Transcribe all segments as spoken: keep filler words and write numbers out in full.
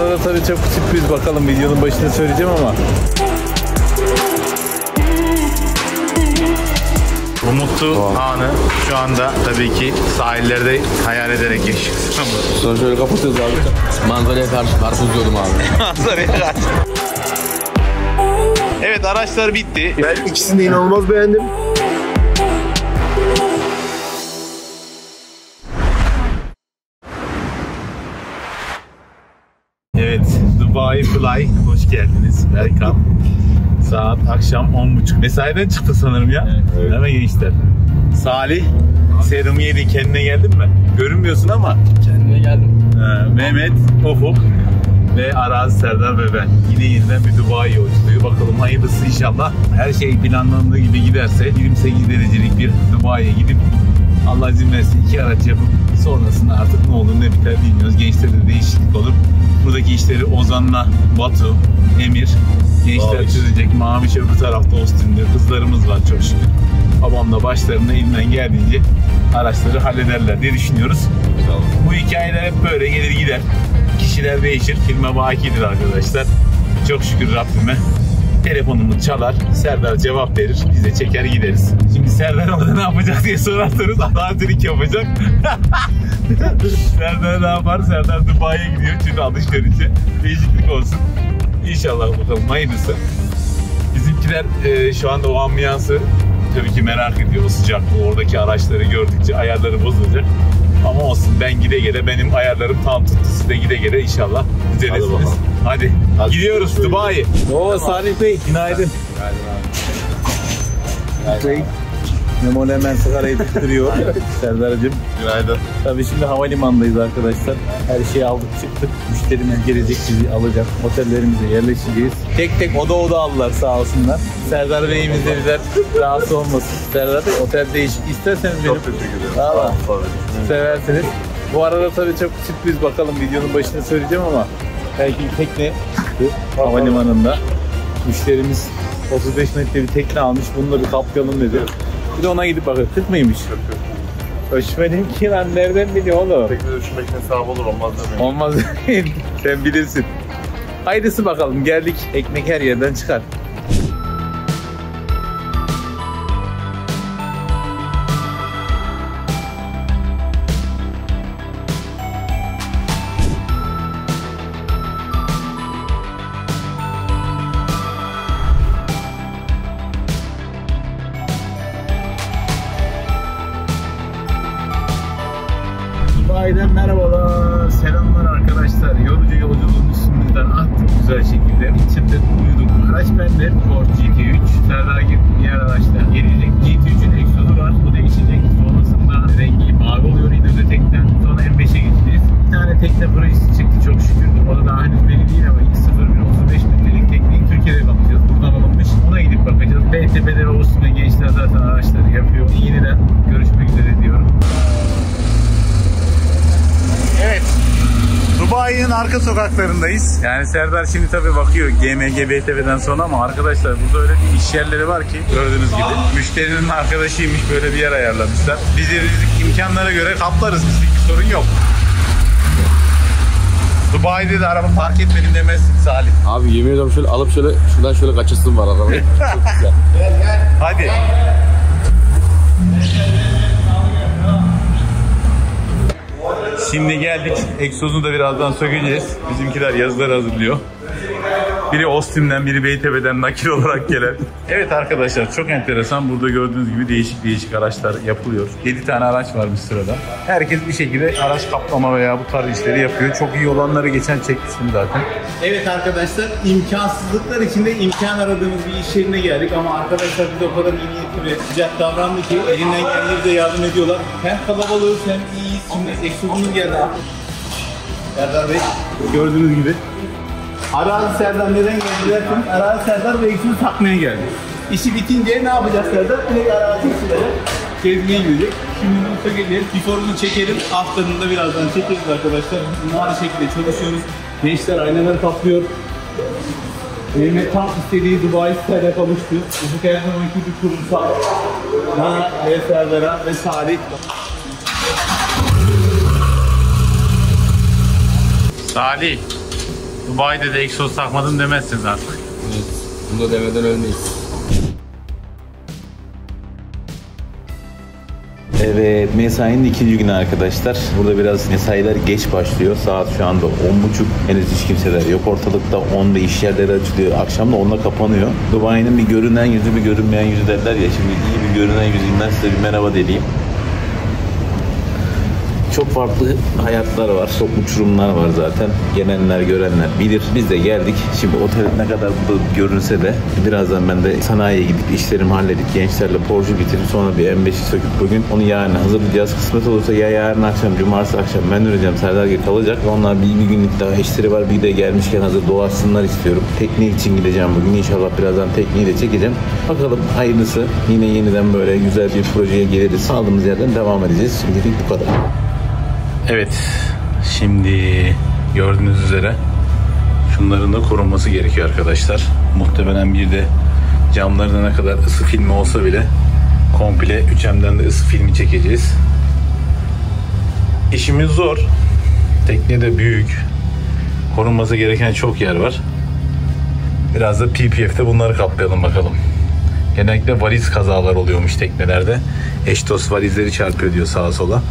arada tabii çok sürpriz, bakalım videonun başında söyleyeceğim ama. Bu mutlu anı şu anda tabii ki sahillerde hayal ederek yaşıyoruz. Sonra şöyle kapatıyoruz abi. Manzaraya karşı karpuz yiyordum abi. Manzaraya karşı. Evet, araçlar bitti. Ben ikisini de inanılmaz beğendim. Evet, Dubai Fly, hoş geldiniz. Welcome. Saat akşam on buçuk. Mesaiden çıktı sanırım ya. Evet, evet. Hemen gençler. Salih, serumu yedi, kendine geldin mi? Görünmüyorsun ama. Kendine geldim. Ee, Mehmet, Ufuk ve Araz, Serdar ve ben. Yine yeniden bir Dubai yolculuğu. Bakalım hayırlısı inşallah. Her şey planlandığı gibi giderse yirmi sekiz derecelik bir Dubai'ye gidip Allah izin versin iki araç yapıp sonrasında artık ne olur ne biter bilmiyoruz. Gençlerde değişiklik olur. Buradaki işleri Ozan'la Batu, Emir, gençler çözecek. Maviş öbür tarafta Austin'de. Kızlarımız var çok şükür. Babamla başlarında elinden geldiğince araçları hallederler diye düşünüyoruz. Bu hikayeler hep böyle gelir gider. Kişiler değişir. Filme bakidir arkadaşlar. Çok şükür Rabbime. Telefonumuz çalar, Serdar cevap verir, biz de çeker gideriz. Şimdi Serdar orada ne yapacak diye sorarsanız adantilik yapacak. Serdar ne yapar? Serdar Dubai'ye gidiyor çünkü alışverişe değişiklik olsun. İnşallah bakalım hayırlısı. Bizimkiler e, şu anda o ambiyansı tabii ki merak ediyor, o sıcaklığı, oradaki araçları gördükçe ayarları bozulacak. Ama olsun, ben gide gele benim ayarlarım tam tuttu, siz de gide gele inşallah düzelirsiniz. Hadi, Hadi gidiyoruz Dubai. Oo Salih Bey, günaydın. Günaydın abi. Memoli hemen sigarayı tutuyor. Serdar'cığım. Günaydın. Tabii şimdi havalimanındayız arkadaşlar. Her şeyi aldık çıktık. Müşterimiz gelecek, bizi alacak. Otellerimize yerleşeceğiz. Tek tek oda oda aldılar sağ olsunlar. Serdar Bey'imiz de bize rahatsız olmasın. Serdar Bey, otel değişik isterseniz benim. Çok teşekkür ederim. Valla. Seversiniz. Bu arada tabii çok sürpriz, bakalım videonun başında söyleyeceğim ama belki bir tekne havalimanında. Müşterimiz otuz beş metre bir tekne almış. Bununla bir kaplayalım dedi. Bir de ona gidip bakın. kırk mıymış? Ölçmedim ki lan, nereden biliyor oğlum? Tekne ölçmek hesabı olur, olmaz demiyorum. Olmaz sen bilirsin. Hayırlısı bakalım, geldik. Ekmek her yerden çıkar. Dubai'den merhabalar, selamlar arkadaşlar. Yorucu yolculuğun üstünden attık güzel şekilde. İçinde uyuduk. Araç bende, Ford G T üç. Serdar gibi diğer araçlar gelecek. G T üçün egzozu var, bu değişecek. Sonrasında rengi mavi oluyor İnönü tekten. Sonra M beşe geçeceğiz. Bir tane tekne projesi çıktı çok şükür. O da daha henüz belli değil ama sıfır bir otuz beş metrelik tekneyi Türkiye'de bakacağız. Buradan alınmış. Ona gidip bakacağız. B T B'de ve Austin'de gençler zaten araçları yapıyor. Yeniden görüşmek üzere diyorum. Evet, Dubai'nin arka sokaklarındayız. Yani Serdar şimdi tabii bakıyor G M G B T V'den sonra ama arkadaşlar burada öyle bir iş yerleri var ki gördüğünüz gibi. Müşterinin arkadaşıymış, böyle bir yer ayarlamışlar. Biz de imkanlara göre kaplarız, bizlik bir sorun yok. Dubai'de de araba park etmedim demezsin Salih. Abi yemin ediyorum şöyle alıp şöyle şuradan şöyle kaçırsın var arabayı. Çok güzel. Hadi. Şimdi geldik. Egzozunu da birazdan sökeceğiz. Bizimkiler yazılar hazırlıyor. Biri Austin'den, biri Beytepe'den nakil olarak gelen. Evet arkadaşlar, çok enteresan. Burada gördüğünüz gibi değişik değişik araçlar yapılıyor. yedi tane araç varmış sırada. Herkes bir şekilde araç kaplama veya bu tarz işleri yapıyor. Çok iyi olanları geçen çekmiştim zaten. Evet arkadaşlar, imkansızlıklar içinde imkan aradığımız bir iş yerine geldik ama arkadaşlar biz o kadar iyi niyetli ve sıcak davrandı ki elinden geldiğince yardım ediyorlar. Hem kalabalığız hem iyiyiz. Şimdi egzozumuz geldi. Serdar Bey, gördüğünüz gibi. Arazi Serdar neden geldi derken, Arazi Serdar ve egzozu takmaya geldi. İşi bitince ne yapacak Serdar? Direkt arazi işçilere gezmeye gidecek. Şimdi bunu söyleyeceğiz. Before'unu çekelim. After'ını birazdan çekeriz arkadaşlar. Bunlar şekilde çalışıyoruz. Gençler aynaları kaplıyor. Mehmet tam istediği Dubai Style'e kavuştu. Ufuk her zamanki bir kurumsal. Bana ve Serdar'a ve Salih. Salih. Dubai'de de egzoz takmadın demezsiniz artık. Evet. Bunu da demeden ölmeyiz. Evet, mesainin ikinci günü arkadaşlar. Burada biraz mesailer geç başlıyor. Saat şu anda on buçuk. Henüz hiç kimseler yok ortalıkta. onda iş yerleri açılıyor. Akşam da onda kapanıyor. Dubai'nin bir görünen yüzü, bir görünmeyen yüzü derler ya. Şimdi iyi bir görünen yüzünden size bir merhaba deleyim. Çok farklı hayatlar var. Çok uçurumlar var zaten. Gelenler, görenler bilir. Biz de geldik. Şimdi otel ne kadar burada görünse de birazdan ben de sanayiye gidip işlerimi halledip gençlerle Porsche bitirip sonra bir M beşi söküp bugün onu yarın hazırlayacağız. Kısmet olursa ya yarın akşam, cumartesi akşam ben döneceğim. Serdar Gül kalacak. Onlar bir, bir günlük daha işleri var. Bir de gelmişken hazır dolaşsınlar istiyorum. Teknik için gideceğim bugün. İnşallah birazdan tekniği de çekeceğim. Bakalım hayırlısı. Yine yeniden böyle güzel bir projeye geliriz. Saldığımız yerden devam edeceğiz. Şimdilik bu kadar. Evet, şimdi gördüğünüz üzere şunların da korunması gerekiyor arkadaşlar. Muhtemelen bir de camlarında ne kadar ısı filmi olsa bile komple üç M'den de ısı filmi çekeceğiz. İşimiz zor. Tekne de büyük. Korunması gereken çok yer var. Biraz da P P F'te bunları kaplayalım bakalım. Genellikle valiz kazalar oluyormuş teknelerde. Eş dost valizleri çarpıyor diyor sağa sola.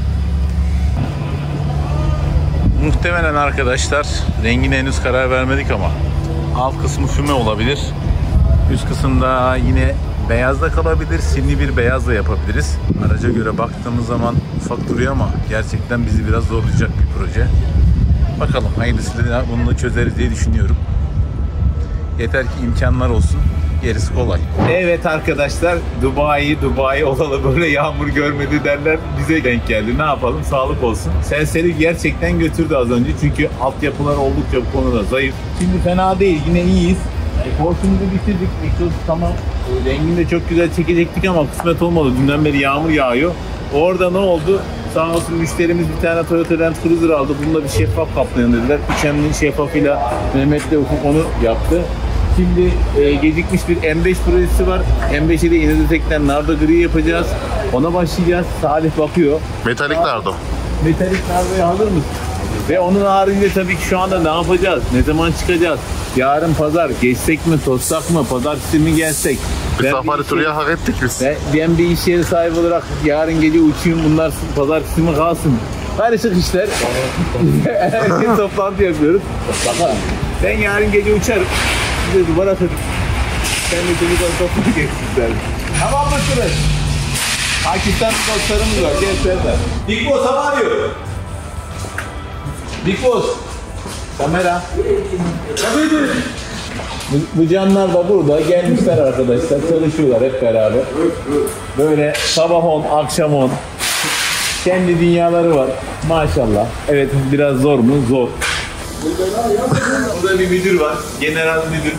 Muhtemelen arkadaşlar rengine henüz karar vermedik ama alt kısmı füme olabilir. Üst kısımda yine beyaz da kalabilir. Simli bir beyaz da yapabiliriz. Araca göre baktığımız zaman ufak duruyor ama gerçekten bizi biraz zorlayacak bir proje. Bakalım hayırlısıyla bunu da çözeriz diye düşünüyorum. Yeter ki imkanlar olsun. Gerisi kolay. Evet arkadaşlar, Dubai, Dubai olalı böyle yağmur görmedi derler. Bize denk geldi. Ne yapalım? Sağlık olsun. Selseri gerçekten götürdü az önce. Çünkü altyapılar oldukça bu konuda zayıf. Şimdi fena değil. Yine iyiyiz. Portumuzu bitirdik. Egzoz tamam. Rengini de çok güzel çekecektik ama kısmet olmadı. Dünden beri yağmur yağıyor. Orada ne oldu? Sağ olsun müşterimiz bir tane Toyota Land Cruiser aldı. Bunda bir şeffaf kaplayan dediler. üç M'nin şeffafıyla Mehmet'le Ufuk onu yaptı. Şimdi e, gecikmiş bir M beş projesi var. M beşi de İnegötek'ten nardo gri yapacağız. Ona başlayacağız. Salih bakıyor. Metalik nardo. Metalik nardoya hazır mısın? Ve onun haricinde tabii ki şu anda ne yapacağız? Ne zaman çıkacağız? Yarın pazar geçsek mi, tozsak mı, pazartesi mi gelsek? Bir safari turu hak ettik biz. Ben, ben bir iş yeri sahibi olarak yarın gece uçayım, bunlar pazartesi mi kalsın? Karışık işler. Herkes toplantı yapıyoruz. Bakalım. Ben yarın gece uçarım. Size duvara atarım. Sen de çocuklar toplantı geçsin. Tamam mısınız? Pakistan dostlarımız var. Gel Serdar. Big Boss hava arıyor. Big Boss. Kamera. Bu, bu canlar da burada gelmişler arkadaşlar, çalışıyorlar hep beraber. Böyle sabah on, akşam on. Kendi dünyaları var maşallah. Evet biraz zor mu? Zor. Burada bir müdür var, general müdür.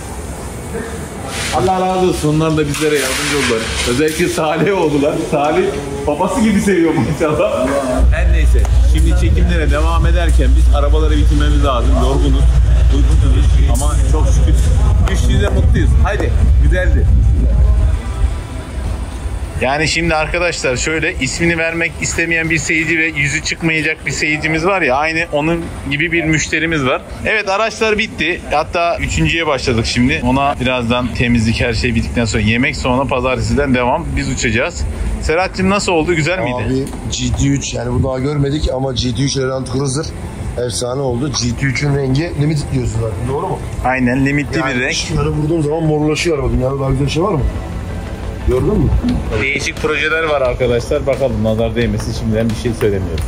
Allah razı olsun, onlar da bizlere yardımcı oldular. Özellikle Salih oldular. Salih babası gibi seviyor maşallah. Her neyse, şimdi çekimlere devam ederken biz arabaları bitirmemiz lazım. Yorgunuz, uykusuzuz ama çok şükür güçlüyüz ve mutluyuz. Haydi, güzeldi. Yani şimdi arkadaşlar şöyle ismini vermek istemeyen bir seyirci ve yüzü çıkmayacak bir seyircimiz var ya, aynı onun gibi bir müşterimiz var. Evet, araçlar bitti. Hatta üçüncüye başladık şimdi. Ona birazdan temizlik her şey bittikten sonra yemek, sonra pazartesiden devam. Biz uçacağız. Serhat'cığım nasıl oldu? Güzel miydi? Abi G T üç yani bu daha görmedik ama G T üç Land Cruiser efsane oldu. G T üçün rengi limited diyorsun zaten, doğru mu? Aynen, limitli Yani bir renk. şunları vurduğum zaman morlaşıyor araba. Dünyada daha güzel şey var mı? Gördün mü? Değişik projeler var arkadaşlar. Bakalım nazar değmesin, şimdiden bir şey söylemiyorum.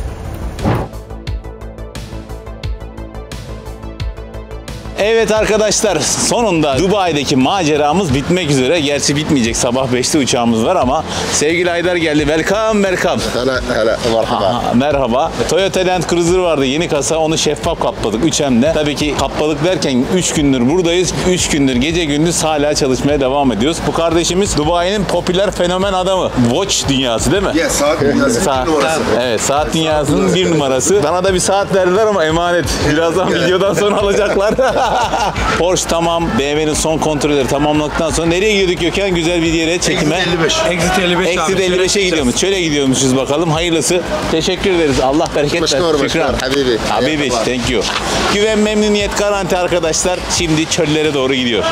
Evet arkadaşlar, sonunda Dubai'deki maceramız bitmek üzere. Gerçi bitmeyecek, sabah beşte uçağımız var ama sevgili Haydar geldi. Welcome, welcome. Hele hele merhaba. Aha, merhaba. Toyota Land Cruiser vardı, yeni kasa, onu şeffaf kapladık üç M'de. Tabii ki kapladık derken üç gündür buradayız. üç gündür gece gündüz hala çalışmaya devam ediyoruz. Bu kardeşimiz Dubai'nin popüler fenomen adamı. Watch dünyası değil mi? Yes, saat dünyasının Saat, bir numarası. evet, saat dünyasının bir numarası. Bana da bir saat verdiler ama emanet. Birazdan videodan sonra alacaklar. Porsche tamam. B M W'nin son kontrolleri tamamladıktan sonra nereye gidiyorduk Gökhan? Güzel bir yere çekime. elli beş. Exit elli beş abi. Exit elli beşe gidiyormuş. Şöyle gidiyormuşuz bakalım. Hayırlısı. Teşekkür ederiz. Allah bereket versin. Şükran. Habibi. Habibi. Thank you. Güven, memnuniyet, garanti arkadaşlar. Şimdi çöllere doğru gidiyor.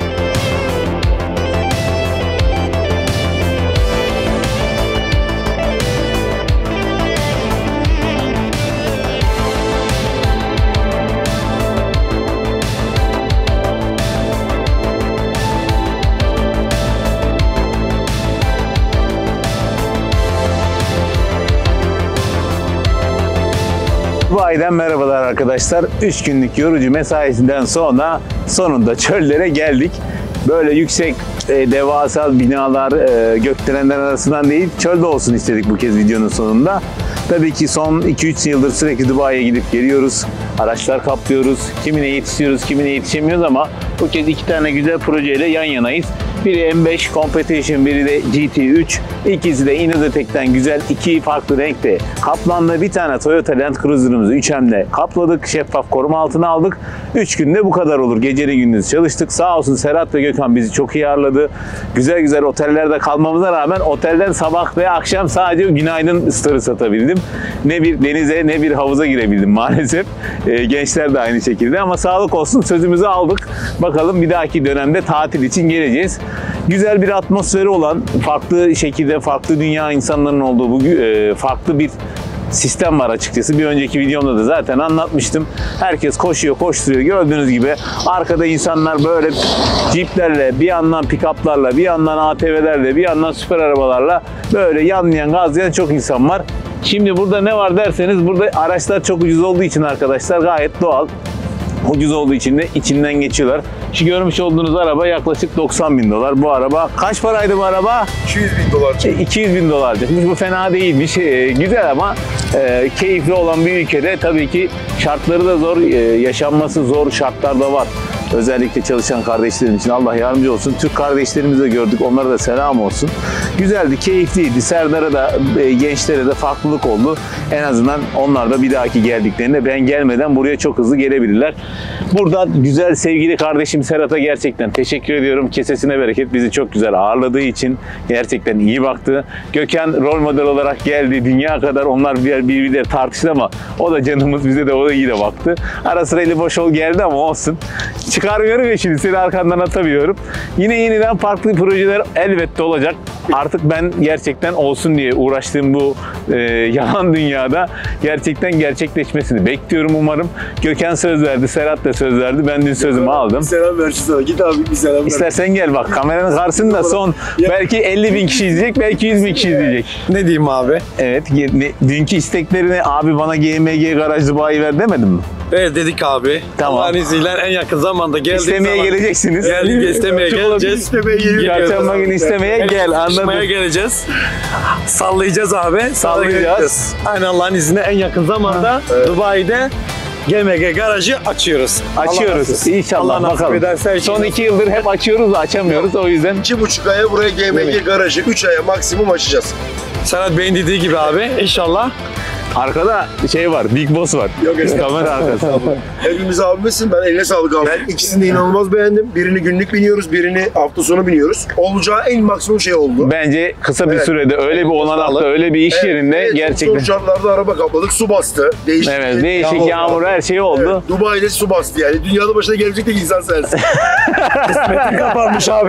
Dubai'den merhabalar arkadaşlar. üç günlük yorucu mesaisinden sonra sonunda çöllere geldik. Böyle yüksek, e, devasa binalar, e, gökdelenler arasından değil, çölde olsun istedik bu kez videonun sonunda. Tabii ki son iki üç yıldır sürekli Dubai'ye gidip geliyoruz. Araçlar kaplıyoruz. Kimine yetişiyoruz, kimine yetişemiyoruz ama bu kez iki tane güzel projeyle yan yanayız. Biri M beş Competition, biri de G T üç. İkisi de Inozetec'ten güzel iki farklı renkte kaplandı. Bir tane Toyota Land Cruiser'ımızı üç M'le kapladık. Şeffaf koruma altına aldık. üç günde bu kadar olur. Geceli gündüz çalıştık. Sağ olsun Serhat ve Gökhan bizi çok iyi ağırladı. Güzel güzel otellerde kalmamıza rağmen otelden sabah ve akşam sadece günaydın story satabildim. Ne bir denize ne bir havuza girebildim maalesef. Ee, gençler de aynı şekilde ama sağlık olsun, sözümüzü aldık. Bakalım bir dahaki dönemde tatil için geleceğiz. Güzel bir atmosferi olan, farklı şekilde farklı dünya insanların olduğu bu e, farklı bir sistem var açıkçası. Bir önceki videomda da zaten anlatmıştım. Herkes koşuyor, koşturuyor. Gördüğünüz gibi arkada insanlar böyle jeeplerle, bir yandan pick-up'larla, bir yandan A T V'lerle, bir yandan süper arabalarla böyle yanlayan, gazlayan çok insan var. Şimdi burada ne var derseniz, burada araçlar çok ucuz olduğu için arkadaşlar gayet doğal. Ucuz olduğu için de içinden geçiyorlar. Şu görmüş olduğunuz araba yaklaşık doksan bin dolar. Bu araba kaç paraydı bu araba? iki yüz bin dolar. iki yüz bin dolar. Bu fena değilmiş. E, güzel ama e, keyifli olan bir ülkede tabii ki şartları da zor, e, yaşanması zor şartlar da var. Özellikle çalışan kardeşlerim için Allah yardımcı olsun. Türk kardeşlerimizi de gördük. Onlara da selam olsun. Güzeldi, keyifliydi. Serdar'a da, e, gençlere de farklılık oldu. En azından onlar da bir dahaki geldiklerinde ben gelmeden buraya çok hızlı gelebilirler. Burada güzel sevgili kardeşim Serhat'a gerçekten teşekkür ediyorum. Kesesine bereket, bizi çok güzel ağırladığı için gerçekten iyi baktı. Gökhan rol model olarak geldi. Dünya kadar onlar bir birbirleri tartıştı ama o da canımız, bize de o da iyi de baktı. Ara sıra eli boş ol geldi ama olsun. Çıkarmıyorum ya, şimdi seni arkandan atamıyorum. Yine yeniden farklı projeler elbette olacak. Artık ben gerçekten olsun diye uğraştığım bu e, yalan dünyada gerçekten gerçekleşmesini bekliyorum umarım. Gökhan söz verdi, Serhat da söz verdi. Ben dün sözümü aldım. Selam ver şu sana. Git abi bir selam ver. İstersen gel bak, kameranın karşısında son belki elli bin kişi izleyecek, belki yüz bin kişi izleyecek. Ne diyeyim abi? Evet, ne, dünkü isteklerini abi bana G M G Garaj Dubai ver demedim mi? Evet dedik abi. Tamam. Allah'ın izniyle en yakın zamanda geldik. İstemeye zaman... geleceksiniz. Geldik, istemeye geleceğiz. İstemeye geliyor. Çarşamba günü istemeye gel, anladım. İstemeye geleceğiz. Sallayacağız abi. Sallayacağız. Aynen Allah'ın izniyle en yakın zamanda evet. Dubai'de G M G garajı açıyoruz. Açıyoruz. İnşallah Allah bakalım. Ederse Son iki yıldır hep açıyoruz da açamıyoruz, o yüzden. İki buçuk aya buraya G M G evet. garajı, üç aya maksimum açacağız. Serhat Bey'in dediği gibi abi inşallah. Arkada şey var, Big Boss var. Yok kamera arkası. Hepimiz abimizsin. Ben eline sağlık abi. Ben ikisini de inanılmaz beğendim. Birini günlük biniyoruz, birini hafta sonu biniyoruz. Olacağı en maksimum şey oldu. Bence kısa bir evet. sürede öyle bir olanakta, öyle bir iş evet. yerinde evet. gerçekten. Zor şartlarda araba kapladık, su bastı. Değişik, evet, değişik yağmur, yağmur her şey oldu. Evet. Dubai'de su bastı yani. Dünyada başına gelecek de insan sensin. Kısmetin kapanmış abi.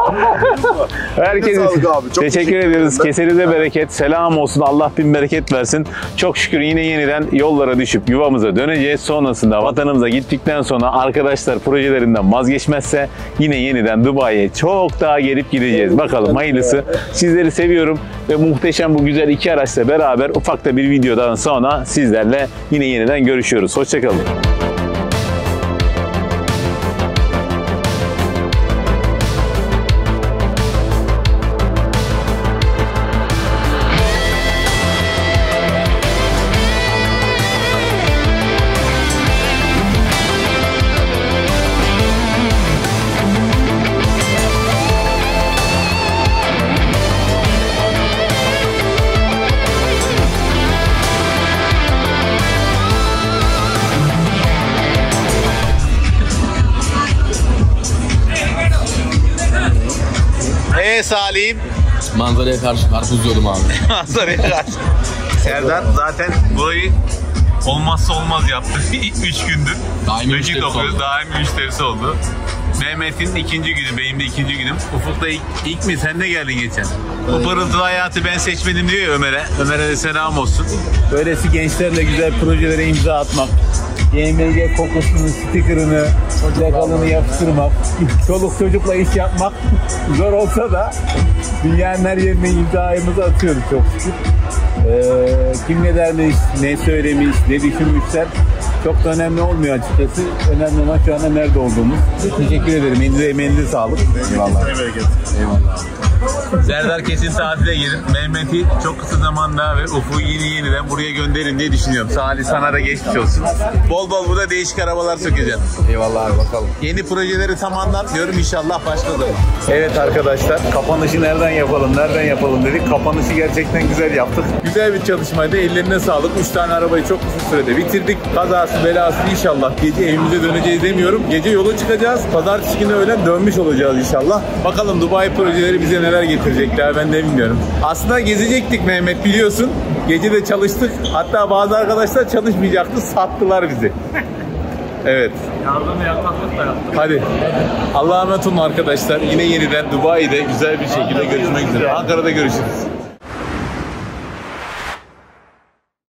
Herkese teşekkür, teşekkür ediyoruz. Ben. Kesenize bereket, selam olsun. Allah bin bereket versin. Çok şükür yine yeniden yollara düşüp yuvamıza döneceğiz. Sonrasında vatanımıza gittikten sonra arkadaşlar projelerinden vazgeçmezse yine yeniden Dubai'ye çok daha gelip gideceğiz. Bakalım hayırlısı. Sizleri seviyorum ve muhteşem bu güzel iki araçla beraber ufak da bir videodan sonra sizlerle yine yeniden görüşüyoruz. Hoşçakalın. Salih'im. Manzaraya karşı karpuz yiyordum abi. Manzaraya karşı. Serdar zaten burayı olmazsa olmaz yaptı. üç gündür. Daimi müşterisi oldu. Daimi müşterisi oldu. Mehmet'in ikinci günü, benim de ikinci günüm. Ufuk da ilk, ilk mi? Sen de geldin geçen. Bu pırıltılı hayatı ben seçmedim diyor ya Ömer'e. Ömer'e de selam olsun. Böylesi gençlerle güzel projelere imza atmak. Y M G kokusunu, sticker'ını, plakalını yapıştırmak, çoluk çocukla iş yapmak zor olsa da dünyanın her yerine imzamızı atıyoruz çok şükür. Ee, kim ne dermiş, ne söylemiş, ne düşünmüşler çok da önemli olmuyor açıkçası. Önemli olan şu anda nerede olduğumuz. Teşekkür ederim. Elinize emeğinize sağlık. Eyvallah. Eyvallah. Serdar kesin tatile girin. Mehmet'i çok kısa zamanda ve Ufuk'u yeni yeniden buraya gönderin diye düşünüyorum. Salih sana da geçmiş olsun. Bol bol burada değişik arabalar sökeceğim. Eyvallah abi bakalım. Yeni projeleri tam anlatmıyorum. İnşallah başladı. Evet arkadaşlar, kapanışı nereden yapalım, nereden yapalım dedik. Kapanışı gerçekten güzel yaptık. Güzel bir çalışmaydı. Ellerine sağlık. Üç tane arabayı çok kısa sürede bitirdik. Kazası belası inşallah. Gece evimize döneceğiz demiyorum. Gece yola çıkacağız. Pazartesi günü öğlen dönmüş olacağız inşallah. Bakalım Dubai projeleri bize neler getirecekler ben de bilmiyorum. Aslında gezecektik Mehmet biliyorsun. Gece de çalıştık. Hatta bazı arkadaşlar çalışmayacaktı. Sattılar bizi. Evet. Yardım yaklaşık da yaptık. Hadi. Allah'a emanet olun arkadaşlar. Yine yeniden Dubai'de güzel bir şekilde görüşmek üzere. Ankara'da görüşürüz.